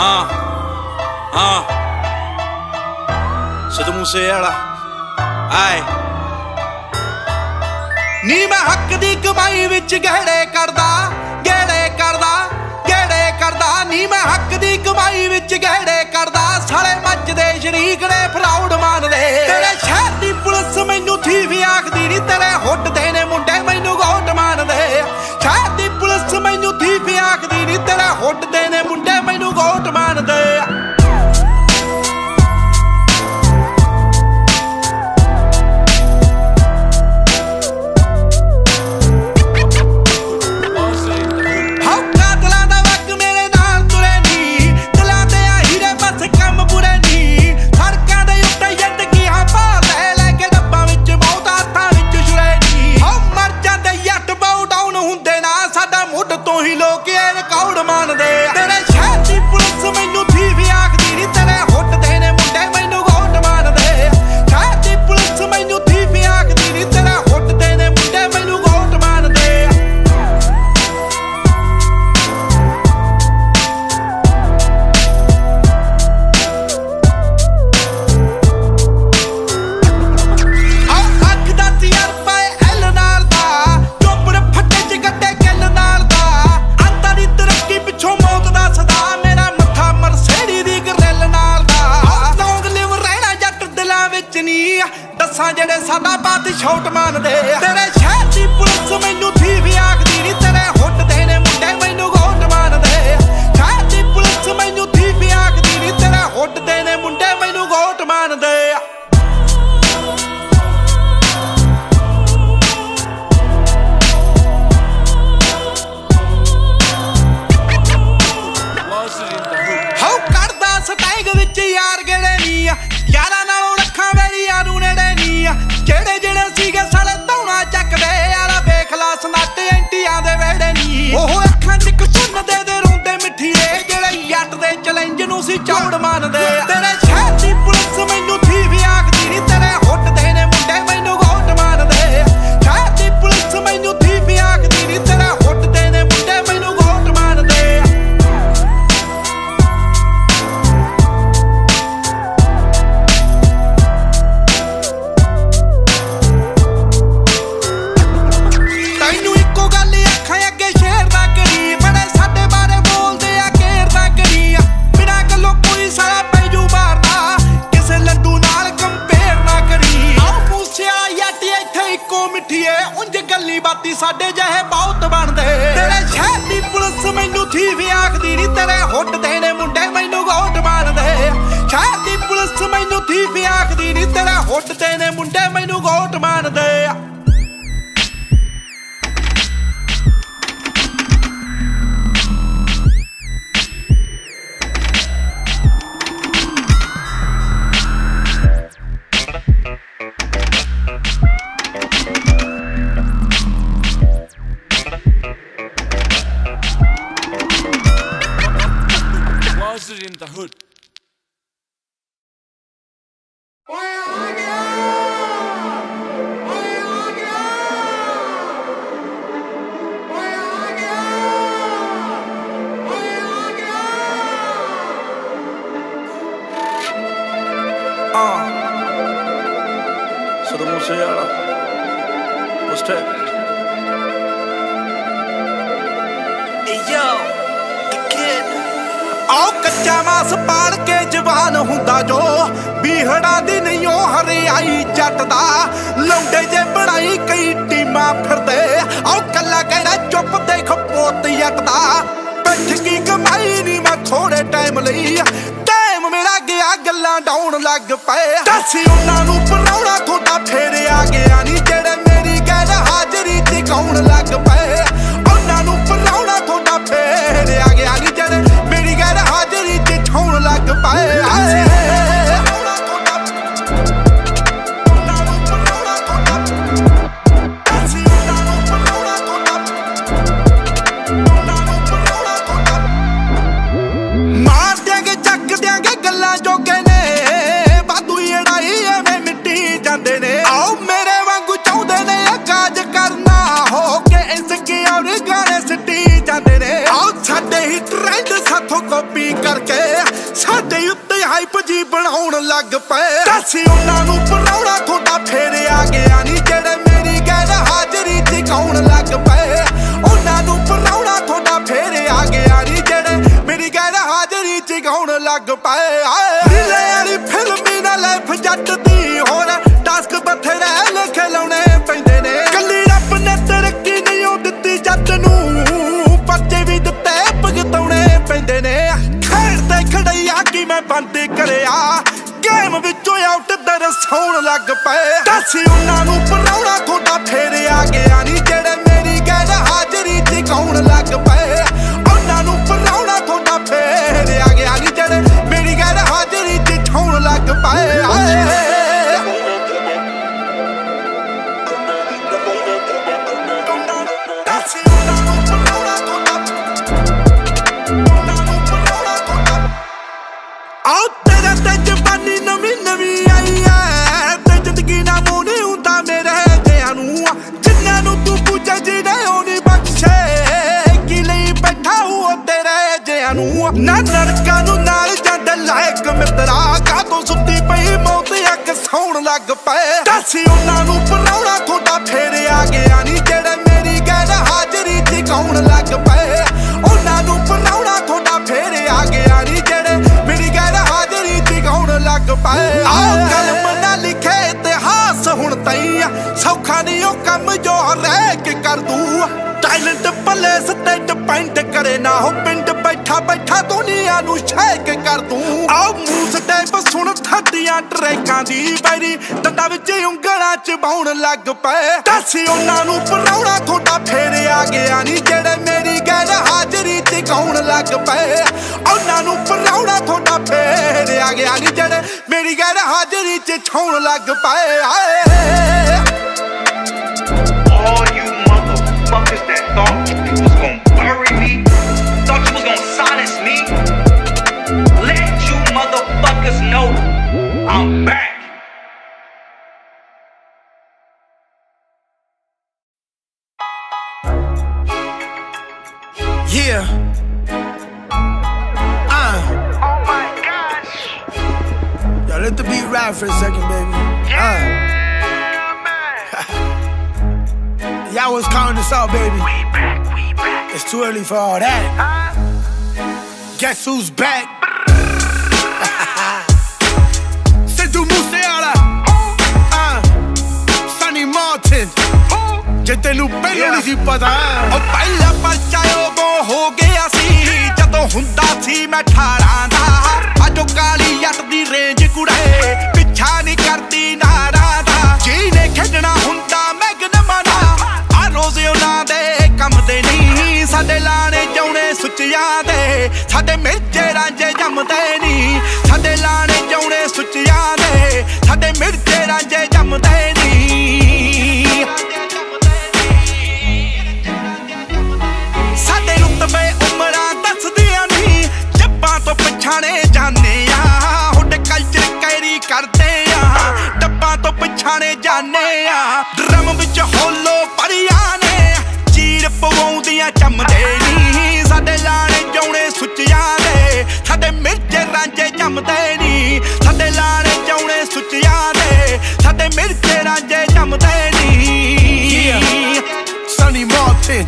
सिद्धू मूसेवाला आए नी मैं हक दी कमाई विच गहड़े करदा नी मैं हक दी कमाई विच गहड़े करदा साले मजदे शरीक ने फ्राउड मानदे तेरे शहर दी पुलिस मैनू थी भी आखदी नी तेरे हुट दे ने मुंडे मैनू गोट मानदे शहर दी पुलिस मैनू थी भी आखदी नी तेरे हुट दे ने मुंडे मैनू गोट मानदे जेड़े साडा बात छोट मानदे तेरे शहर दी पुलिस मैनू थी भी आखदी नी तेरे हुट दे ने मुंडे मैनू गोट मानदे शहर दी पुलिस मैनू थी भी आखदी नी तेरे हुट दे ने मुंडे मैनू गोट मानदे हाउ करदा स्टैग विच यार गेड़े नी यारां नालों रखां मेरी यारू नेड़े जेड़े जेड़े सीगे साले धौना चकदे यारा वेख ला सनाटे एंटियां दे वेड़े नी ओह अखां च इक सुन दे रोंदे मिठीए जेड़े जट दे चैलेंज नूं सी चौड़ मानदे तेरे शहर दी पुलिस मैनू थी भी आखदी नी तेरे हुट दे ने मुंडे मैनू गोट मानदे शहर दी पुलिस मैनू थी भी आखदी नी तेरे हुट दे ने मुंडे मैनू गोट मानदे बाती साडे जहे बहुत बनदे तेरे शहर दी पुलिस मैनू थी भी आखदी नी तेरे हुट दे ने मुंडे मैनू गोट मानदे शहर दी पुलिस मैनू थी भी आखदी नी तेरे हुट दे ने मुंडे मैनू गोट मानदे in the hood. Siddhu Moosewaala was tech. Yo, the kid. आओ कच्चा मास पाड़ के जवान हुंदा जो बीहड़ा दी नहीं ओ हरियाई जट दा लौंडे जे बनाई कई टीमां फिरदे आओ कल्ला कहड़ा चुप देख पोत जट दा बैठ की कमाई नी मैं थोड़े टाइम लई टाइम मेरा गया गल्लां डाउन लग पए दसी उन्हां नूं पराउणा थोड़ा फेरे आ गया नी जेड़े मेरी गैर हाजरी ते कौन लग पए उन्हां नूं पराउणा थोड़ा फेरे आ गया नी जेड़े मेरी गैर हाजरी ते ठौण लग पाए मार देंगे चक देंगे गल्लां जोगे ने वाधू एड़ाई एवें मिट्टी जांदे ने आओ मेरे वांगू चाहुंदे ने काज करना हो के ट्रेंड साथों कॉपी करके साडे उत्ते हाइप जी बनाउण लग पे दसी उन्हां नूं पराउणा थोड़ा फेर आ गया नी जेड़े मेरी गैर हाजरी च गाउण लग पे उन्हां नूं पराउणा थोड़ा फेर आ गया नी जेड़े मेरी गैर हाजरी च गाउण लग पे रिले वाली फिल्म ना लाइफ जट दी होर टास्क बथेरे लिखे लाउणे पैंदे ने कल्ली रब ने तरक्की नहीं ओ दित्ती जट नूं पर्चे भी दित्ते भुगताउणे पैंदे ने खेडदे खड़ैया कि मैं बंद करिया गेम विचों आउट दरसाउण लग पे दसी उन्हां नूं पराउणा थोड़ा फेर आ गया नी जेड़े मेरी गैर हाजरी च गाउण लग पे उन्हां नूं पराउणा थोड़ा फेर आ गया नी जेड़े मेरी गैर हाजरी च छाउण लग पे ना नरका नूं नाल जांदा लायक मित्रा कातों सुत्ती पई मौत अग सौण लग पे दसी उन्हां नूं पराउणा थोड़ा फेर आ गया नी जेड़े मेरी गैर हाजरी च गाउण लग पे उन्हां नूं पराउणा थोड़ा फेर आ गया नी जेड़े मेरी गैर हाजरी च गाउण लग पे आओ कलम ना लिखे इतिहास हुण तई सौखा नहीं ओ कम जो रह के कर दूं टैलेंट प्लेस ते डिपेंड करे ना हो पिंड बैठा बैठा दुनिया नूं शेक कर दूं आओ मूस टाइप सुन थड्डियां ट्रैकां दी बैरी दंदां विच उंगलां च बाउण लग पे दसी उन्हां नूं पराउणा थोड़ा फेर आ गया नी जेड़े मेरी गैर हाजरी च गाउण लग पे उन्हां नूं पराउणा थोड़ा फेर आ गया नी जेड़े मेरी गैर हाजरी च छाउण लग पे All you motherfuckers that thought you was gonna bury me, thought you was gonna silence me, let you motherfuckers know I'm back. Yeah. Oh my gosh. Yo, let the beat ride for a second, baby. Y'all was counting us out, baby. We back. It's too early for all that. Guess who's back? C'est du Musiala. Sonny Martin. Je te loupé नहीं ਸੀ ਪਤਾ ਉਹ ਪਹਿਲਾ ਪਰਚਾ ਉਹ ਹੋ ਗਿਆ ਸੀ ਜਦੋਂ ਹੁੰਦਾ ਸੀ ਮੈਂ 18 ਦਾ ਅਜੋ ਕਾਲੀ ਜੱਟ ਦੀ ਰੇਂਜ ਕੁੜੇ ਪਿੱਛਾ ਨਹੀਂ ਕਰਦੀ ਨਾਰਾਂ ਦਾ ਜਿਹਨੇ ਖੇਡਣਾ ਹੁੰਦਾ ਮੈਗਨਮਾਂ ਦਾ ਆ ਰੋਜ਼ ਉਹਨਾਂ ਦੇ ਕੰਮ ਦੇ ਨਹੀਂ ਸਾਡੇ ਲਾਣੇ ਜਾਉਣੇ ਸੁੱਚਿਆਂ ਦੇ ਸਾਡੇ ਮਿਰਚੇ ਰਾਂਝੇ ਜੰਮਦੇ ਨਹੀਂ ਸਾਡੇ ਲਾਣੇ ਜਾਉਣੇ ਸੁੱਚਿਆਂ ਦੇ ਸਾਡੇ ਮਿਰਚੇ ਰਾਂਝੇ ਜੰਮਦੇ ਨਹੀਂ ਸਾਡੇ ਰੁਤਬੇ ਉਮਰਾਂ ਦੱਸਦੀਆਂ ਨਹੀਂ ਜੱਬਾਂ ਤੋਂ ਪਛਾਣੇ ਜਾਂਦੇ ਆ ਹੁੱਡ ਕਲਚਰ ਕੈਰੀ ਕਰਦੇ ਆ ਡੱਬਾਂ ਤੋਂ ਪਛਾਣੇ ਜਾਂਦੇ ਆ ਡਰਮ ਵਿੱਚ ਹੋਲੋ ਪਰੀਆਂ ਨੇ ਚੀਰ ਪਵਾਉਂਦੀਆਂ ਚੰਮਦੇ ਨਹੀਂ ਸਾਡੇ ਲਾਣੇ ਜਾਉਣੇ ਸੁੱਚਿਆਂ ਦੇ ਸਾਡੇ ਮਿਰਚੇ ਰਾਂਝੇ ਜੰਮਦੇ ਨਹੀਂ ਸਾਡੇ ਲਾਣੇ ਜਾਉਣੇ ਸੁੱਚਿਆਂ ਦੇ ਸਾਡੇ ਮਿਰਚੇ ਰਾਂਝੇ ਜੰਮਦੇ ਨਹੀਂ Sonny Martin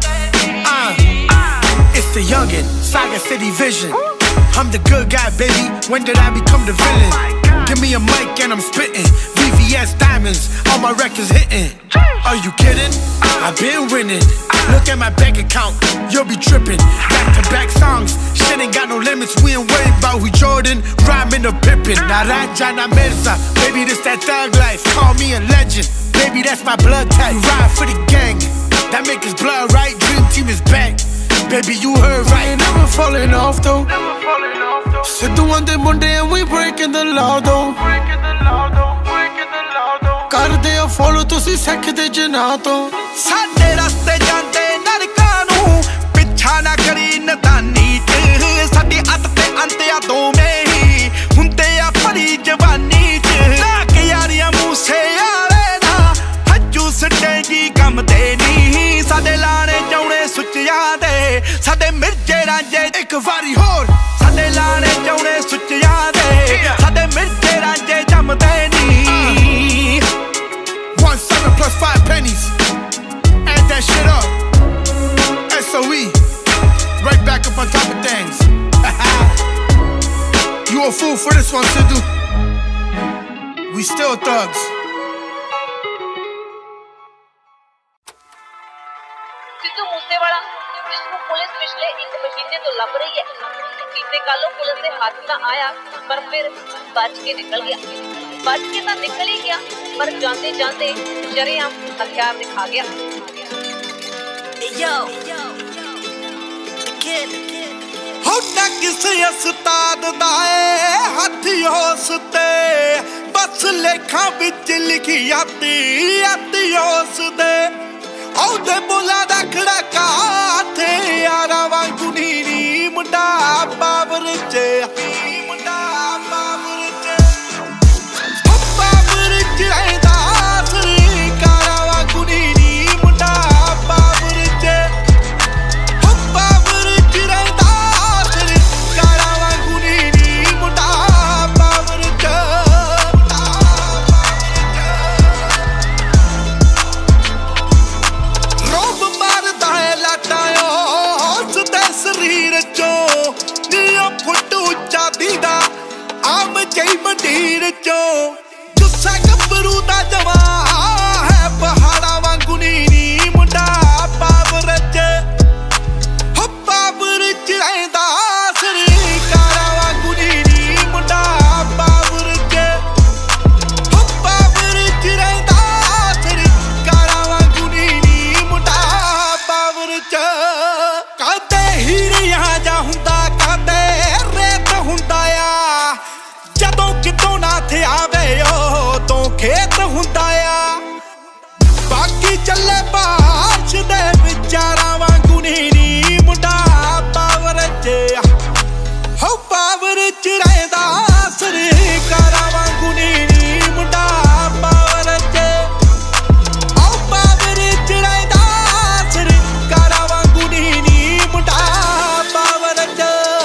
It's the youngin', Saga City Vision. I'm the good guy, baby. When did I become the villain? Give me a mic and I'm spittin'. VVS diamonds, all my records hittin'. Are you kidding? I've been winning. Look at my bank account, you'll be trippin'. Back-to-back songs, shit ain't got no limits. We ain't worried about who Jordan, rhyming or Pippin. Naranja na Mirza, baby this that thug life. Call me a legend, baby that's my blood type. You ride for the gang, that make his blood right. Dream team is back. Baby, you heard right. Ain't never falling off though. Sit the one day Monday and we breaking the law though. Karde a follow tusi sekhde jana to. Sade raste jante narਕਾਂ ਨੂੰ ਪਿੱਛਾ ਨਾ ਕਰੀ ਨਦਾਨੀ ਚ ਸਾਡੀ ਅੱਤ ਤੇ ਅੰਤ ਆ ਦੋਵੇਂ ਹੀ ਹੁੰਦੇ ਆ ਭਰੀ ਜਵਾਨੀ ਚ ਨਾ ਕੇ ਯਾਰੀਆਂ ਮੂਸੇ ਵਾਲੇ ਨਾ ਹੱਜੂ ਸਟੇਗੀ ਕੰਮ ਤੇ ਨਹੀਂ ਸਾਡੇ ਲਾਣੇ ਜਾਉਣੇ ਸੁੱਚਿਆਂ ਦੇ ਸਾਡੇ ਮਿਰਜੇ ਰਾਂਝੇ ਇੱਕ ਵਾਰੀ ਹੋਰ ਸਾਡੇ ਲਾਣੇ ਚਾਉਣੇ ਸੁੱਚਿਆਂ ਦੇ ਸਾਡੇ ਮਿਰਚੇ ਰਾਂਝੇ ਜੰਮਦੇ ਨੀ 17 plus 5 pennies. Add that shit up. SOE. Right back up on top of things. You a fool for this one, Sidhu. We still thugs. Sidhu Moosewala जिसको पुलिस पिछले 1 महीने तो लभ रही है बीते कल पुलिस के हाथ ना आया पर फिर बच के निकल गया बच के तो निकल ही गया पर जाते जाते शरेआम हथियार दिखा गया हो ना किसे उस्ताद दा हथ होस ते बस लेखा विच लिखी आती होस दे औदे बोला दा खड़का थे यारा वांगू नीरी मुंडा बाबर च मुंडा बाबर च हो बाबर च रहंदा सरकारा वांगू नीरी मुंडा बाबर च हो बाबर च रहंदा सरकारा वांगू नीरी मुंडा बाबर च रोब मारदा है लाटायो सदे शरीर चो नीओ फुट उच्चा दीदा आम चई मंडीर चो गुस्सा गबरू दा जवा है पहाड़ा वांगू नीरी मुंडा बाबर च हो बाबर च रहंदा सरकारा वांगू नीरी मुंडा बाबर च हो बाबर च रहंदा सरकारा वांगू नीरी मुंडा बाबर च काते हीरिया जा हुंदा काते रेत हुंदा आ जदों कितों ना थे आवे तो खेत हुंदा आ बाकी चले बाश दे विचारा वांगू नीरी मुंडा बाबर च हो बाबर च रहंदा सरकारा वांगू नीरी मुंडा बाबर च ओ बाबर च रहंदा सरकारा वांगू नीरी मुंडा बाबर च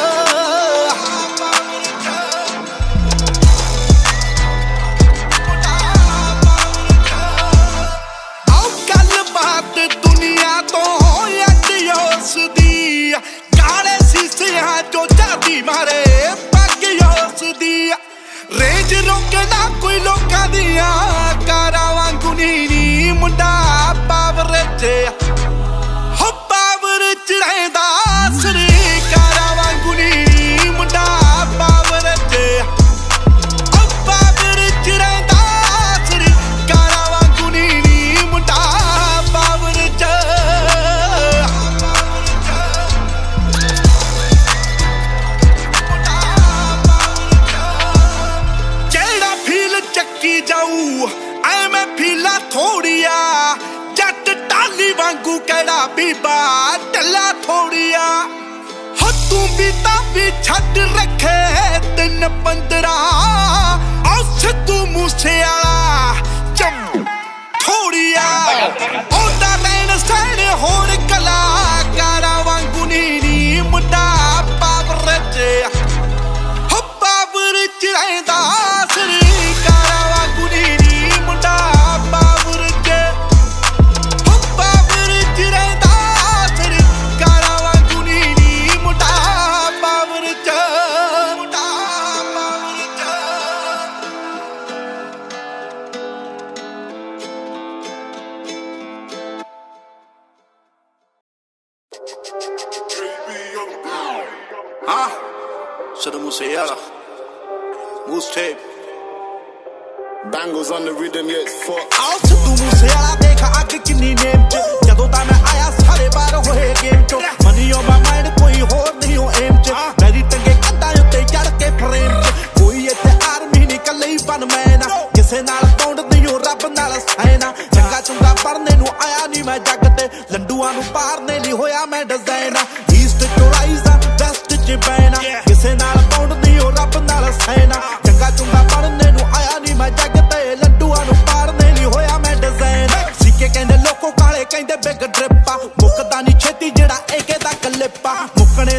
आओ गल बात दुनिया तो होस दी काले शीशियां जो जादी मारे पग होस दी रेंज रोके ना कोई लोकां दिया कारा वांगू नीरी मुंडा बाबर च हो बाबर च रहंदा सरकारा वांगू नीरी मुंडा बाबर च ओ बाबर च रहंदा सरकारा वांगू नीरी मुंडा बाबर च जेड़ा फील चक्की जाऊ ऐ मैं फीला थोड़िया जट टाली वांगू केड़ा बीबा टल्ला थोड़िया हो तू भी ताबी छड रखे 3-15 ओ सिद्धू मूसेवाला चम थोड़िया ओदा नैन सैन होण कलाकारा वांगू नीरी मुंडा बाबर च हो बाबर च रहंदा सरकारा वांगू नीरी मुंडा बाबर च हो बाबर च रहंदा सरकारा वांगू नीरी मुंडा बाबर च मुंडा बाबर च Sidhu Moosewaala Moose tape Bangles on the rhythm, yeah, it's fuck. आओ सिद्धू मूसेवाला देख अग किन्नी नेम च जदों दा मैं आया सारे बार होए गेम चो मनी ऑन माय माइंड कोई होर नहीं हो एम च मेरी टंगे कंधां उत्ते चढ़ के फ्रेम च कोई इत्थे आर्मी नहीं कल्ले ही बन मैना किसे नाल पौंड नहीं हो रब नाल सैना चंगा चुंगा पढ़ने नूं आया नहीं मैं जग ते लंडूआं नूं पारने नहीं होया मैं डिजाइना ईस्ट चो राइज़ा वेस्ट च बैना किसे नाल पौंड नहीं हो रब नाल सैना चंगा चुंगा पढ़ने नूं आया नहीं मैं जग ते लंडूआं नूं पारने नहीं होया मैं डिजाइन सिक्के कहंदे लोको काले कहंदे बिग ड्रिपा मुकदा नहीं छेती जेड़ा एके दा कलिपा मुकने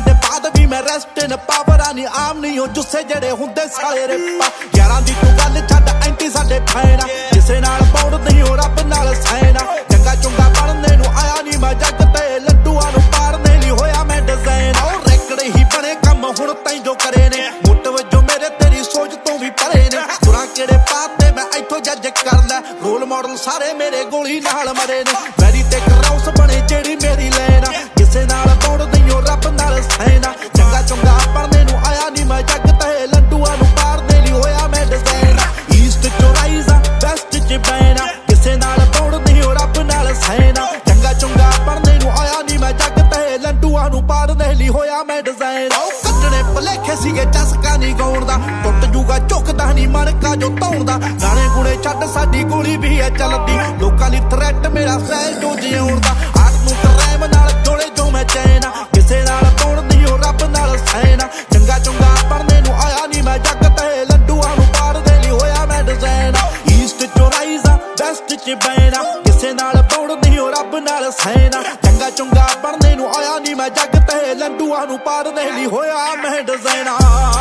मैं रेस्ट इन पावर नी आम नहीं हो जुस्से जड़े हुंदे साले रेपा यारां दी तू गल छड्ड एंटी साडे फैना किसे नाल पौड़ नहीं हो रब नाल सैना चंगा चुंगा बनने नू आया नी मैं जग ते लड्डूआं नू पारने ली होया मैं डिजाइन ओ रेकड़े ही बने कम हुण तैं जो करे ने मुट वजो मेरे तेरी सोच तो भी परे ने सुरां केड़े पाते मैं इथों जज कर लै रोल मॉडल सारे मेरे गोली नाल मरे ने मेरी ते कराउस बने जेड़ी मेरी लेना किसे नाल पौड़ नहीं हो रब नाल सैना चंगा चुंगा बनने नू आया नी मैं जग ते लड्डूआं नू पारने ली होया मैं डिजाइन ईस्ट चो राइजा वेस्ट च बैना किसे नाल पौड़ नहीं हो रब नाल सैना चंगा चुंगा बनने नू आया नी मैं जग ते लड्डूआं नू पारने ली होया मैं डिजाइन कटने भलेखे सीगे चसका नहीं गाउण दा टुट जूगा झुकदा नहीं मणका जो धौण दा गाने गुणे छड्ड साडी गोली भी है चलदी लोकां दी थ्रैट मेरा सैल जो जिउण दा आठ नू करैम नाल जोड़े जो मैं चैना किसे नाल पौड़ नहीं हो रब नाल सैना चंगा चुंगा बनने नू आया नी मैं जग ते लड्डूआं नू पारने ली होया मैं डिजाइन ईस्ट चो राइजा वेस्ट च बैना किसे नाल पौड़ नहीं हो रब नाल सैना चंगा चुंगा बनने नू आया नी मैं जग ते लड्डूआं नू पारने ली होया मैं डिजाइन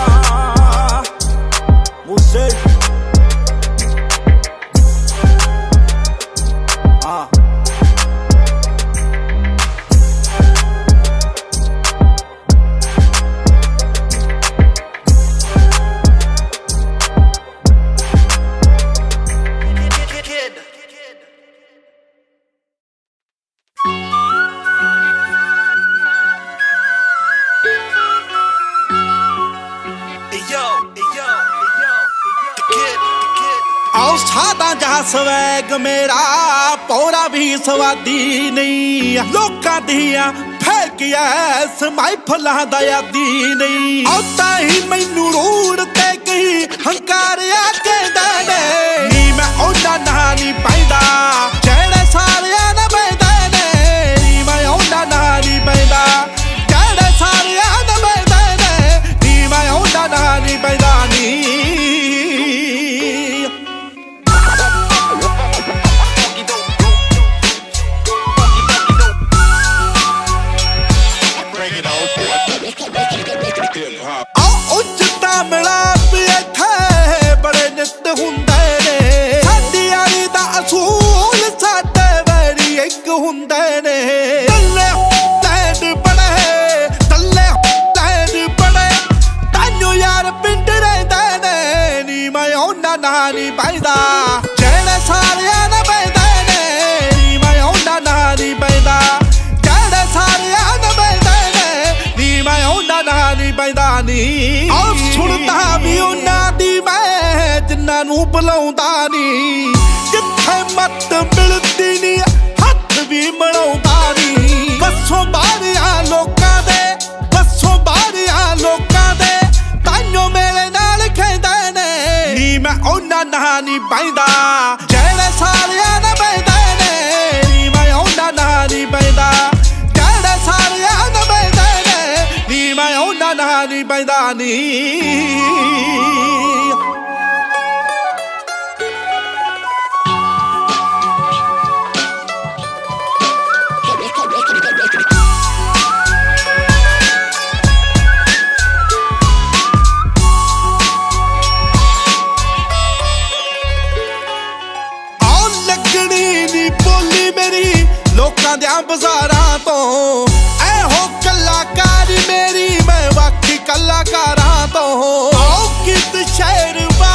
मुझसे सादा जहा स्वैग मेरा पौरा भी स्वादी नहीं लोकां दियां फेंकिया समाइफलां दा यादी नहीं औता ही मैनू रोड ते कही हंकारिया कहदा ने नी मैं औंदा ना नी पैंदा जेड़े सारियां ने पैंदा ने नी मैं औंदा ना नी पैंदा जेड़े सारियां ने पैंदा ने नी मैं औंदा ना नी पैंदा नी बुलाउंदा नी जिथे मत मिलदी नी हथ भी मलाउंदा नी बसों बारियां लोकां दे ताइयों मेरे नाल खेंदे ने नी मैं औना ना नी पैंदा जेड़े सारियां ने पैंदे ने नी मैं औना ना नी पैंदा जेड़े सारियां ने पैंदे ने नी मैं औना ना नी पैंदा नी बाजारां तो ऐहो कलाकारी मेरी मैं बाकी कलाकारां तो गीत शहर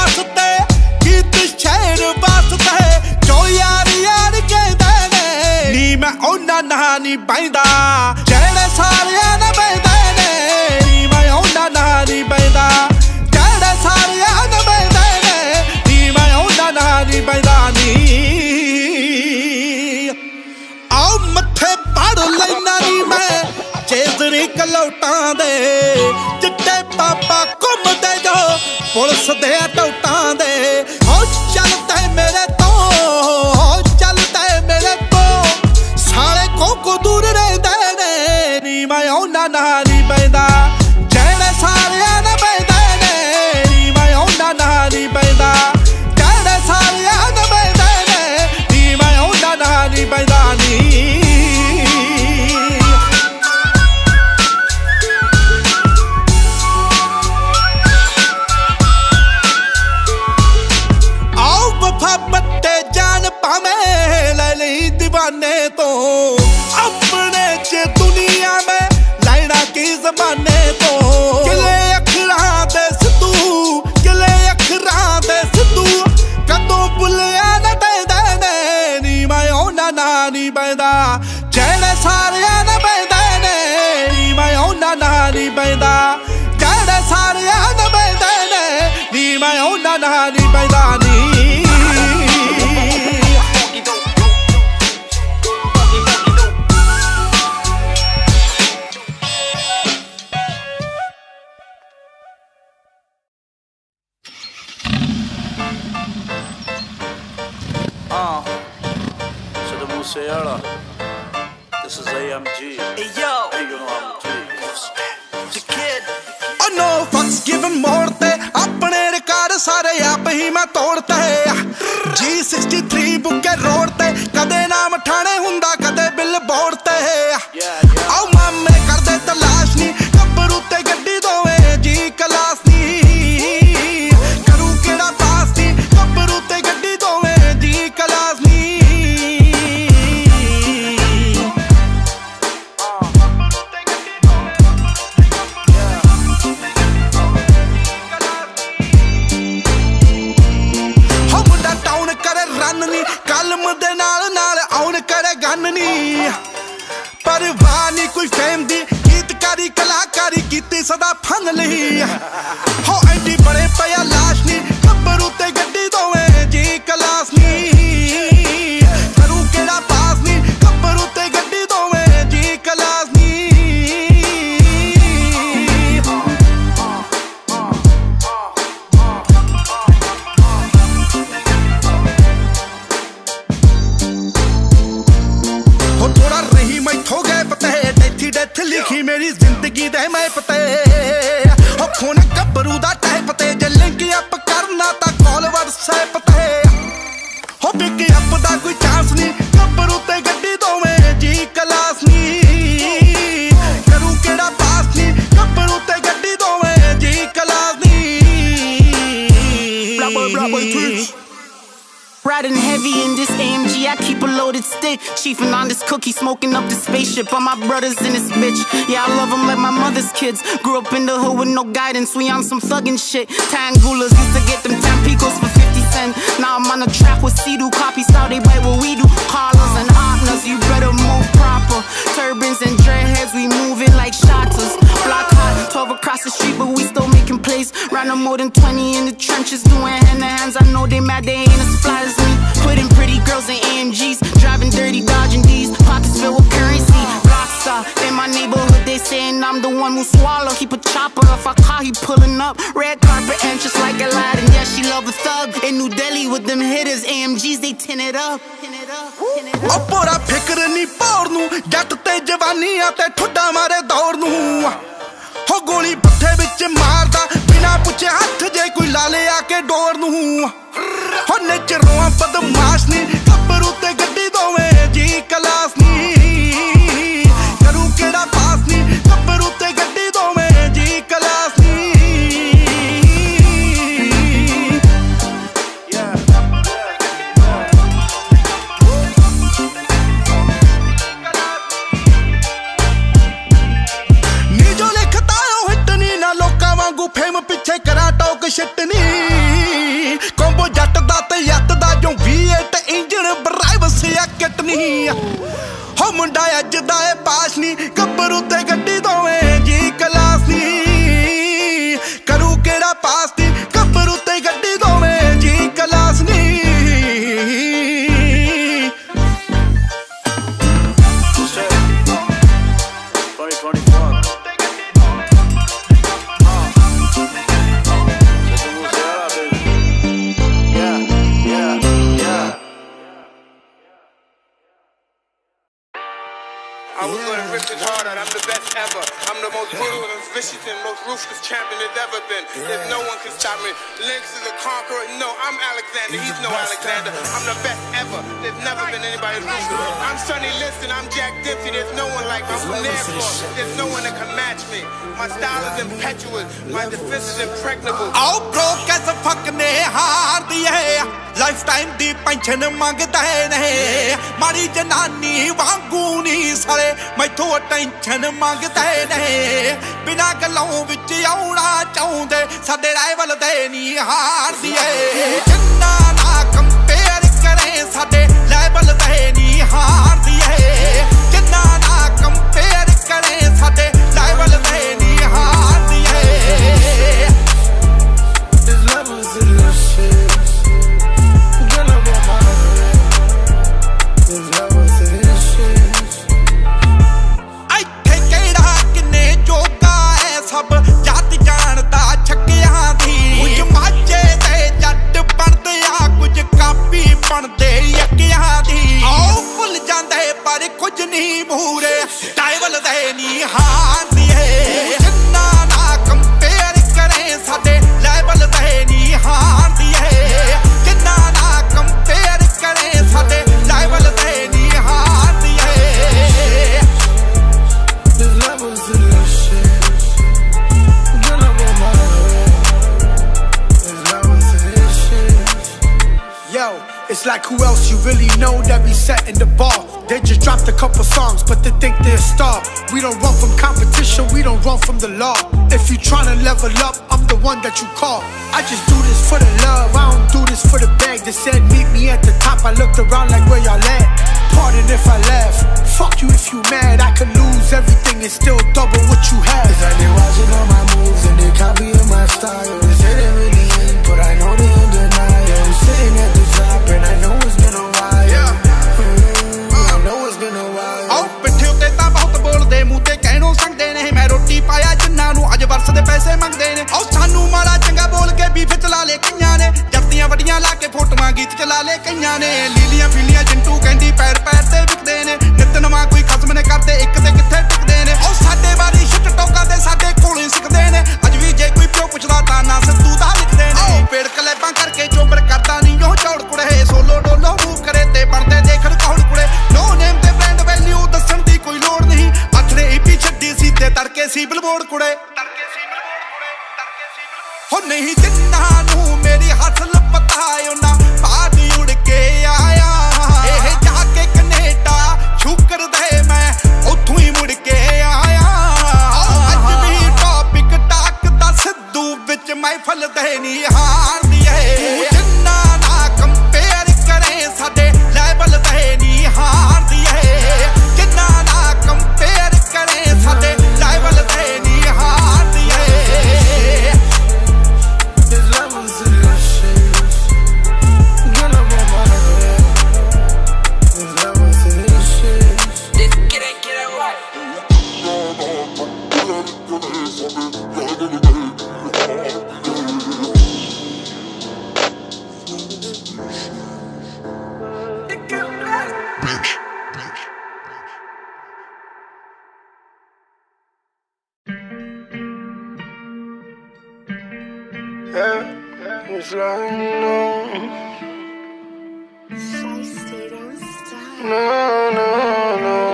वास्ते जो यार यार कहदे ने नी मैं औना ना नी पैंदा जेड़े सारियां ने पैंदे ने नी मैं औना ना नी पैंदा जेड़े सारियां ने पैंदे ने नी मैं औना ना नी पैंदा नी चेजरी कलौटां दे चिट्टे पापा घुमदे जो पुलिस दे टौटां दे हो चलते मेरे तो साले को दूर रहंदे ने नी मैं औना ना नी पैंदा जेड़े सारियां ने पैंदे ने नी मैं औना ना नी पैंदा जेड़े सारियां ने पैंदे ने नी मैं औना ना नी पैंदा नी ਜ਼ਮਾਨੇ ਤੋਂ ਕਿਲੇ ਅੱਖਰਾਂ ਦੇ ਸਿੱਧੂ ਕਿਲੇ ਅੱਖਰਾਂ ਦੇ ਸਿੱਧੂ ਕਦੋਂ ਭੁੱਲਿਆ ਨਾ ਪੈਂਦੇ ਨੇ ਨੀ ਮੈਂ ਉਹਨਾਂ ਨਾਲ ਨੀ ਬੈਂਦਾ ਜਿਹੜੇ ਸਾਰਿਆਂ ਨਾਲ ਬੈਂਦੇ ਨੇ ਨੀ ਮੈਂ ਉਹਨਾਂ ਨਾਲ ਨੀ ਬੈਂਦਾ ਜਿਹੜੇ ਸਾਰਿਆਂ ਨਾਲ ਬੈਂਦੇ ਨੇ ਨੀ ਮੈਂ ਉਹਨਾਂ ਨਾਲ ਨੀ ਬੈਂਦਾ ਨੀ This is AMG. Hey yo, hey, you know I'm the kid. Oh no fucks given more te apne record sare aap hi main todte G63 buke road te kade naam thane hunda kade billboard te aao mamme karde talash ni kabru te gaddi dove G class ni karu keda pass ni kabru te gaddi dove G class ni कलम दे नाल आउन करे gun नी परवाह नी कोई fame दी गीतकारी कलाकारी कीती सदा fun लही हो एडी बड़े पिया लाश नी कब्रू ते गड्डी दोवे जी क्लास नी करू केड़ा पास नी कब्रू ते गड्डी दोवे जी क्लास नी डेथ लिखी मेरी जिंदगी दे मैं पते हो खून गब्बरू दा टाइप ते जे लिंक अप करना ता कॉल व्हाट्सएप ते हो पिक अप दा कोई चांस नहीं गब्बरू ते गड्डी दोवें जी क्लास नी करू केड़ा पास नी गब्बरू ते गड्डी दोवें जी क्लास नी black boy twitch riding heavy in this AMG, I keep a loaded stick. Chiefing on this cookie, smoking up the spaceship. All my brothers in this bitch. Yeah, I love them like my mother's kids. Grew up in the hood with no guidance. We on some thuggin' shit. Tangulas used to get them Tampicos for 50 cents. Now I'm on the track with Sea-Doo. Copies how they buy what we do. Carlos and Opnas, you better move proper. Turbans and dreadheads, we moving like shotters. Block hot, 12 across the street, but we still making plays. Round up more than 20 in the trenches, doing hand-to-hands. I know they mad, they ain't as fly as me. Putting pretty girls in AMGs, driving dirty, dodging D's, pockets filled with currency. Rockstar, in my neighborhood, they saying I'm the one who swallow. Keep a chopper, if I call, he pulling up. Red carpet entrance like Aladdin. Yeah, she love a thug. In New Delhi with them hitters, AMGs, they tin it up. ओ पूरा फिक्र नहीं पौर नू जट ते जवानियां ते ठुड्डा मारे दौड़ नू हो गोली पत्थे विच मारदा बिना पुछे हथ जे कोई ला ले आके डोर नू हो नेचरों बदमाश नी गब्बरू ते गड्डी दोवें जी क्लास नी करू केड़ा पास नी गब्बरू ते गड्डी दोवें जी क्लास नी फेम पिछे करा टॉक शिट नी कोंबो जट दा ते यत दा जो V8 engine drive Siya Katni हो मुंडा अज दा ए पास नी गब्बरू ते गड्डी दोवें जी क्लास नी करू केड़ा पास नी गब्बरू ते गड्डी दोवें जी क्लास नी I was gonna rip this harder, I'm the best fiercest and most ruthless champion there's ever been. There's no one can stop me. Lynx is a conqueror. No, I'm Alexander. He's no Alexander. I'm the best ever. There's never been anybody ruthless. I'm Sonny Liston. I'm Jack Dempsey. There's no one like me. I'm from Airport. There's no one that can match me. My style is impetuous. My defense is impregnable. Oh, bro, कैसे फकने हार दिए lifetime दी pension मंगदा नहीं मारी जनानी वांगू नहीं सारे मैं तो टेंशन मंगदा नहीं बिना गलों विच आउणा चाहुंदे साडे राइवल दे नहीं हार दिए जिन्ना ना कंपेयर करें साडे लेवल दे नहीं हार दिए जिन्ना ना कंपेयर करें साडे लेवल दे नहीं हार दिए It's like who else you really know that be setting the bar. They just dropped a couple songs, but they think they're a star. We don't run from competition, we don't run from the law. If you tryna level up, I'm the one that you call. I just do this for the love, I don't do this for the bag. They said meet me at the top, I looked around like where y'all at. Pardon if I laugh, fuck you if you mad. I could lose everything and still double what you have. It's like they watching all my moves and they copying my style. They say they really ain't, but I know they in denial. I'm sitting at the top and I know it's been a while. I know it's been a while. Oh, पिट्ठे उत्ते तां बहुत बोलदे मूंह ते कहणों सकदे ने मैं रोटी पाया जिन्ना नूं अज वर्ष दे पैसे मंगदे ने ओ सानू माड़ा चंगा बोल के बीफ चला ले कईयां ने जफ्तियां वड्डियां ला के फोटोआं गीत चला ले कईयां ने लीलियां फीलियां जिंटू कहंदी पैर पैर ते विकदे ने नित नवां कोई खसम ने करदे एक ते कित्थे टिकदे ने ओ साडे बारी शिट टोकां दे साडे कोलों सिखदे ने अज भी जे कोई प्यो पुछदा तां ना सिद्धू दा लिखदे ने ओ पेड़ कलेबां करके चोबर करदा नहीं ओ चौड़ कुड़े सोलो डोलो मूव करे ते बनदे देखण कौन कुड़े नो नेम ते ब्रांड वैल्यू दस्सण दी कोई लोड़ नहीं अथरे ईपी छड्डी सी ते तड़के सी बिलबोर्ड कुड़े हो नहीं जिन्ना नूं मेरी हसल पतायो ना बाद उड़ के आया एह जाके कनेडा शुक्र दे मैं उथों ही मुड़ के आया अज भी टॉपिक टाक दा सिद्धू विच महफल दे नहीं हार दिए जिन्ना ना कंपेयर करें साडे लेवल दे नहीं हार दिए जिन्ना ना कंपेयर करें साडे लेवल दे नहीं हार दिए It's like no.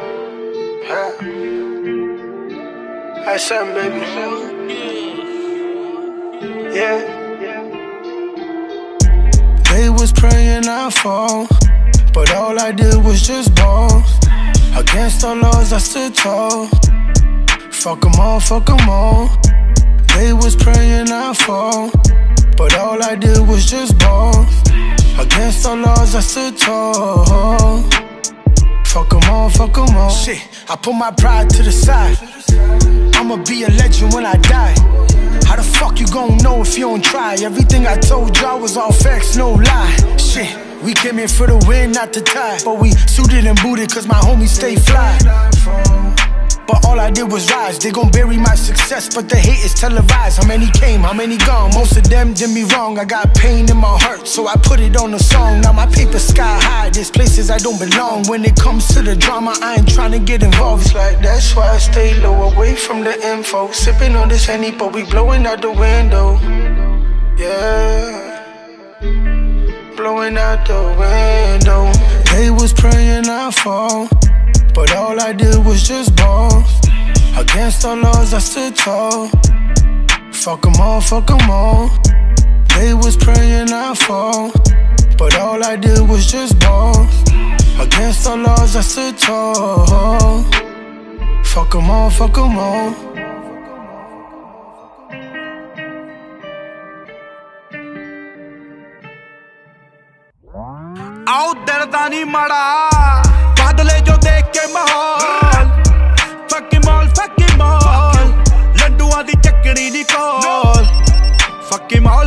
I said, baby. Yeah. They was praying I fall, but all I did was just ball. Against all laws I stood tall. Fuck 'em all. They was praying I fall, but all I did was just ball. Against all laws I stood tall. Fuck 'em all. Shit, I put my pride to the side. I'ma be a legend when I die. How the fuck you gon' know if you don't try? Everything I told y'all was all facts, no lie. Shit, we came here for the win, not the tie. But we suited and booted cause my homies stay fly. but all I did was rise. They gon' bury my success, but the hate is televised. How many came, how many gone? Most of them did me wrong. I got pain in my heart, so I put it on a song. Now my paper sky high, there's places I don't belong. When it comes to the drama, I ain't tryna get involved. It's like that's why I stay low, away from the info. Sipping on this Henny, but we blowing out the window. Yeah, blowing out the window. They was praying I fall, but all I did was just ball. Against all odds I stood tall. Fuck 'em all, fuck 'em all. They was praying I fall, but all I did was just ball. Against all odds I stood tall. Fuck 'em all, fuck 'em all. आओ दिल दा नी माड़ा बदले जो देख के माहौल फकी mall लड्डुआं दी चकड़ी नी कोल फकी mall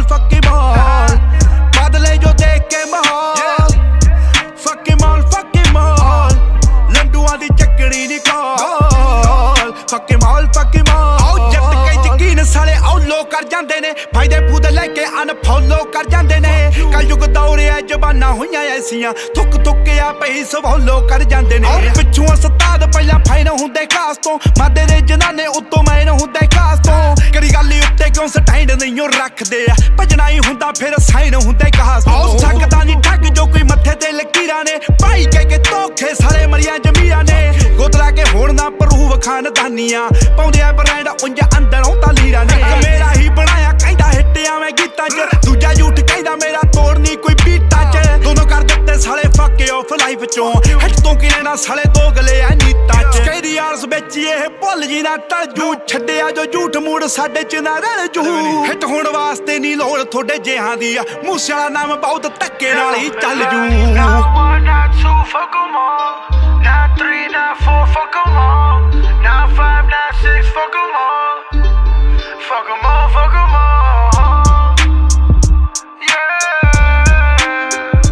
बदले जो देख के माहौल फकी मॉल लड्डुआं दी चकड़ी नी कोल फकी मॉल आओ जट के यकीन साले आओ लो कर जांदे ने फायदे फूदे लेके अनफॉलो कर जांदे ने कल युग दौरे जबाना होइयां ऐसियां थुक के आ पई सवालो कर जांदे ने पिछों उस्ताद पहला फाइन हुंदे खास तो मादे दे जनाने उत्तों मैन हुंदे खास तो करी गल्ली उत्ते क्यों स्टैंड नहीं रखदे भजना ही हुंदा फिर साइन हुंदे खास तो सकदा नहीं ठग जो कोई मत्थे ते लकीरां ने भाई के धोखे साले मरियां जमीरां ने गोदला के होण ना प्रूव खानदानियां पाउंदे आ ब्रांड उंज अंदरों तालीरा ने मेरा ही बनाया कहंदा हिट्टियां मैं गीतां च दूजा झूठ कहंदा मेरा तोड़नी कोई बीटा च दोनों कर दित्ते साले फके ऑफ लाइफ चों हिट तो कि लेना साले दोगले आ नीता च कैरी आर्स बेची ए भुल जी ना टल जू छड्डिया जो झूठ मूड़ साडे च ना रल जू हिट होण वास्ते नहीं लोड़ थोड़े जिहां दी मूसे वाला नाम बहुत धक्के नाल ही चल जू Not 1, not 2, fuck 'em all. Not 3, not 4, fuck 'em all. Not 5, not 6, fuck 'em all. Fuck 'em all, fuck 'em all. Yeah.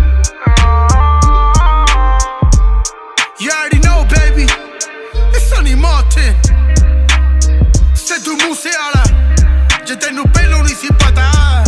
You already know, baby. It's Sonny Martin. C'est du Musiala. Je tenu pelo ni si pata.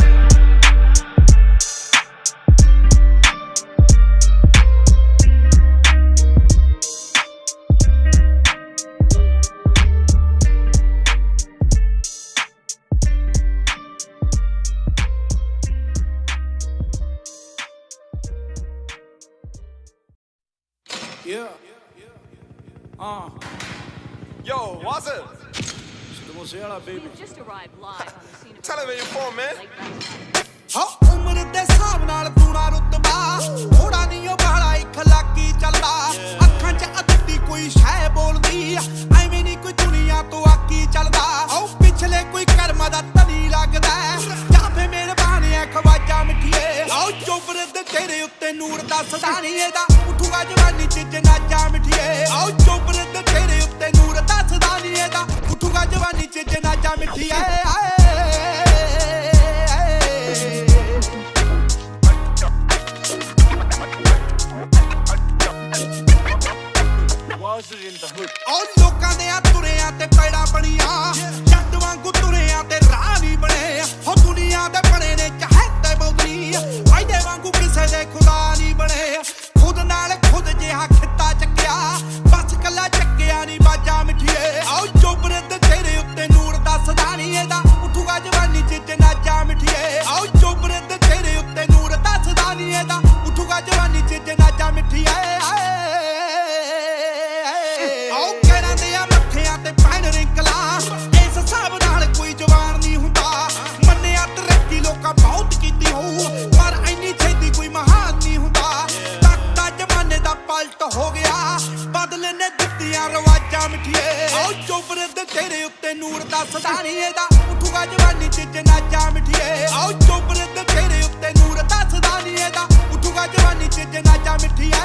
Yo, what's it? It's the Musiala, baby. Just arrived live on the scene of Television for man. How ਉਮਰ ਦੇ ਹਿਸਾਬ ਨਾਲ ਤੂਣਾ ਰੁਤਬਾ ਥੋੜਾ ਨਹੀਂ ਉਹ ਬਾਲਾ ਇਖਲਾਕੀ ਚੱਲਦਾ ਅੱਖਾਂ 'ਚ ਅੱਧੀ ਕੋਈ ਸ਼ੈ ਬੋਲਦੀ ਐਵੇਂ ਨਹੀਂ ਕੋਈ ਦੁਨੀਆ ਤੋਂ ਆਕੀ ਚੱਲਦਾ ਆਓ ਪਿਛਲੇ ਕੋਈ ਕਰਮਾਂ ਦਾ ਤਨੀ ਲੱਗਦਾ ਜਾਂ ਫੇ ਮਿਹਰਬਾਨੀ ਐ ਖਵਾਜਾ ਮਿੱਠੀਏ ਆਓ ਚੋਬਰ ਦੇ ਤੇਰੇ ਉੱਤੇ ਨੂਰ ਦਾ ਸਦਾਨੀ ਇਹਦਾ ਉਠੂਗਾ ਜਵਾਨੀ 'ਚ ਜਨਾਜਾ ਮਿੱਠੀਏ ਆਓ ਚੋਬਰ ਦੇ ਤੇਰੇ ਉੱਤੇ ਨੂਰ ਦਾ ਸਦਾਨੀ ਇਹਦਾ ਉਠੂਗਾ ਜਵਾਨੀ 'ਚ ਜਨਾਜਾ ਮਿੱਠੀਏ और लोकां दे तुरियां ते पैड़ा बनिया जट वांगू तुरियां ते राह नहीं बने हो दुनिया दे बने ने चाहते बौदनी फायदे वांगू किसे दे खुदा नहीं बने खुद नाल खुद जिहा खित्ता चक्किया बस कला चक्किया नहीं बाजा मिठिए आओ चोबरे ते तेरे उत्ते नूर दा सदा नहीं एदा उठूगा जवानी च जनाजा मिठिए आओ चोबरे ते तेरे उत्ते नूर दा सदा नहीं एदा उठूगा जवानी च जनाजा मिठिए हो गया बदले ने दित्तियां रवाजा मिठिए आओ चोबरे दे तेरे उत्ते नूर दा सदानी एदा उठूगा जवानी च जनाजा मिठिए आओ चोबरे दे तेरे उत्ते नूर दा सदानी एदा उठूगा जवानी च जनाजा मिठिए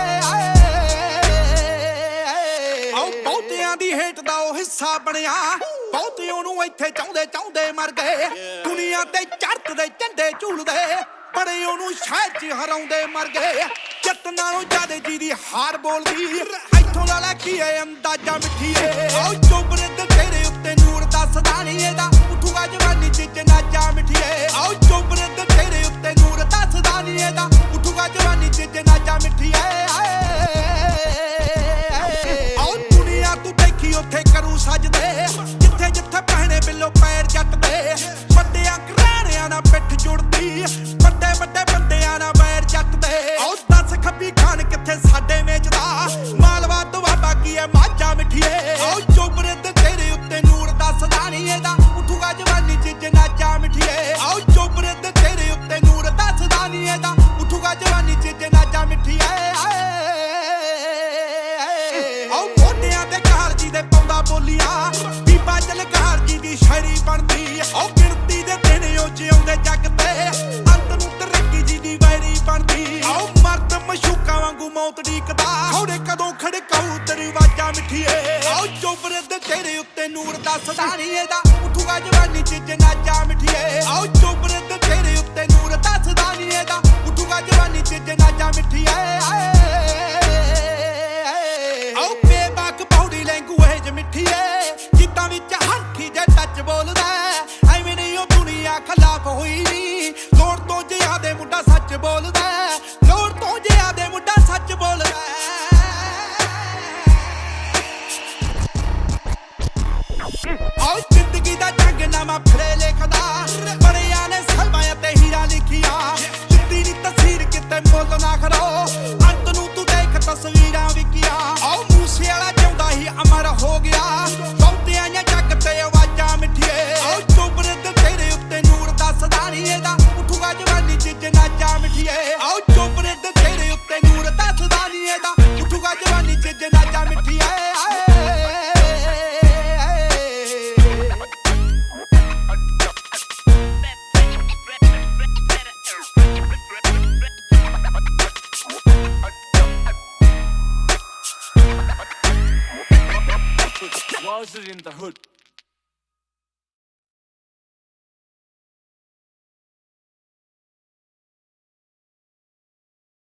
आओ बहुतियां दी हेट दा ओ हिस्सा बनिया बहुते ओनू इत्थे चाहुंदे मर गए दुनिया ते चढ़त दे झंडे झूलदे बड़े ओनू शहर च हराउंदे मर गए जट नालों ज्यादा जी दी हार बोलदी ਇੱਥੋਂ ਲਾ ਲੈ ਕੀ ਏ ਅੰਦਾਜ਼ਾ ਮਿੱਠੀਏ ਆਓ ਚੋਬਰੇ ਤੇ ਤੇਰੇ ਉੱਤੇ ਨੂਰ ਦੱਸਦਾ ਨੀ ਇਹਦਾ ਉੱਠੂਗਾ ਜਵਾਨੀ ਚ ਜਨਾਜਾ ਮਿੱਠੀਏ ਆਓ ਚੋਬਰੇ ਤੇ ਤੇਰੇ ਉੱਤੇ ਨੂਰ ਦੱਸਦਾ ਨੀ ਇਹਦਾ ਉੱਠੂਗਾ ਜਵਾਨੀ ਚ ਜਨਾਜਾ ਮਿੱਠੀਏ ਆਓ ਦੁਨੀਆ ਤੂੰ ਦੇਖੀ ਉੱਥੇ ਕਰੂ ਸਜਦੇ ਜਿੱਥੇ ਜਿੱਥੇ ਪਹਿਣੇ ਬਿੱਲੋ ਪੈਰ ਜੱਟ ਦੇ ਵੱਡਿਆਂ ਘਰਾਣਿਆਂ ਨਾਲ ਪਿੱਠ ਜੁੜਦੀ ਵੱਡੇ ਵੱਡੇ ਬੰਦਿਆਂ ਨਾਲ ਵੈਰ ਜੱਟ ਦੇ ਆਓ ਦੱਸ ਖੱਬੀ ਖਾਨ ਕਿੱਥੇ ਸਾਡੇ ਮੇਚ ਦਾ ਮਾਲਵਾ ਦੁਆਬਾ ਕੀ ਐ ਮਾਝਾ ਮਿੱਠੀਏ ਆਓ ਚੋਬਰੇ ਤੇ ਤੇਰੇ ਉੱਤੇ ਨੂਰ ਦੱਸਦਾ ਨੀ ਇਹਦਾ ਉੱਠੂਗਾ ਜਵਾਨੀ ਚ ਜਨਾਜਾ ਮਿੱਠੀਏ ਆਓ ਚੋਬਰੇ ਤੇ ਤੇਰੇ ਉੱਤੇ ਨੂਰ ਦੱਸਦਾ ਨੀ ਇਹਦਾ ਉੱਠੂਗਾ ਜਵਾਨੀ ਚ ਜਨਾਜਾ ਮਿੱਠੀਏ ਆਓ ਮੋਢਿਆਂ ਤੇ ਕਾਲਜੀ ਦੇ ਪਾਉਂਦਾ ਬੋਲੀਆਂ ਬੀਬਾ ਚਲ ਕਾਲਜੀ ਦੀ ਸ਼ਾਇਰੀ ਬਣਦੀ ਆਓ ਗਿਣਤੀ ਦੇ ਦਿਨ ਉਹ ਜਿਉਂਦੇ ਜੱਗ ਤੇ ਅੰਤ ਨੂੰ ਤਰੱਕੀ ਜੀ ਦੀ ਵੈਰੀ ਬਣਦੀ ਆਓ ਮਰਦ ਮਸ਼ੂਕਾਂ ਵਾਂਗੂ ਮੌਤ ਢੀਕਦਾ ਖੌੜੇ ਕਦੋਂ ਖੜਕਾਊ ਦਰਵਾਜ਼ਾ ਮਿੱਠੀਏ ਆਓ ਚੋਬਰੇ ਤੇ ਤੇਰੇ ਉੱਤੇ ਨੂਰ ਦੱਸਦਾ ਨੀ ਇਹਦਾ ਉੱਠੂਗਾ ਜਵਾਨੀ ਚ ਜਨਾਜਾ ਮਿੱਠੀਏ ਆਓ ਚੋਬਰੇ ਤੇ ਤੇਰੇ ਉੱਤੇ ਨੂਰ ਦੱਸਦਾ ਨੀ ਇਹਦਾ ਉੱਠੂਗਾ ਜਵਾਨੀ ਚ ਜਨਾਜਾ ਮਿੱਠੀਏ ਆਓ ਬੇਬਾਕ ਪੌੜੀ ਲੈਂਗੁਏਜ ਮਿੱਠੀਏ ਜਿੱਦਾਂ ਵਿੱਚ ਹੰਠੀ ਜੇ ਟੱਚ ਬੋਲਦਾ ਐਵੇਂ ਨਹੀਂ ਉਹ ਦੁਨੀਆ ਖਿਲਾਫ ਹੋਈ ਨੀ ਲੋੜ ਤੋਂ ਜ਼ਿਆਦੇ ਮੁੰਡਾ ਸੱਚ ਬੋਲਦਾ ਲੋੜ ਤੋਂ ਜ਼ਿਆਦੇ ਮੁੰਡਾ ਸੱਚ ਬੋਲਦਾ ਆਓ ਜ਼ਿੰਦਗੀ ਦਾ ਜੰਗ ਨਾਮਾ ਫਿਰੇ ਲਿਖਦਾ ਬੜਿਆਂ ਨੇ ਸਲਮਾਂ ਤੇ ਹੀਰਾ ਲਿਖੀਆਂ ਜਿੱਤੀ ਨੀ ਤਸਵੀਰ ਕਿਤੇ ਮੁੱਲ ਨਾ ਖੜੋ ਅੰਤ ਨੂੰ ਤੂੰ ਦੇਖ ਤਸਵੀਰਾਂ ਵਿਕੀਆਂ ਆਓ ਮੂਸੇ ਵਾਲਾ ਜਿਉਂਦਾ ਹੀ ਅਮਰ ਹੋ ਗਿਆ ਬਹੁਤਿਆਂ ਨੇ ਜੱਗ ਤੇ ਆਵਾਜ਼ਾਂ ਮਿੱਠੀਏ ਆਓ ਚੋਬਰੇ ਤੇ ਤੇਰੇ ਉੱਤੇ ਨੂਰ ਦੱਸਦਾ ਨੀ ਇਹਦਾ ਉੱਠੂਗਾ ਜਵਾਨੀ ਚ ਜਨਾਜਾ ਮਿੱਠੀਏ ਆਓ ਚੋਬਰੇ ਤੇ ਤੇਰੇ ਉੱਤੇ ਨੂਰ ਦੱਸਦਾ ਨੀ ਇਹਦਾ ਉੱਠੂਗਾ ਜਵਾਨੀ ਚ ਜਨਾਜਾ ਮਿੱਠੀਏ Was it in the hood?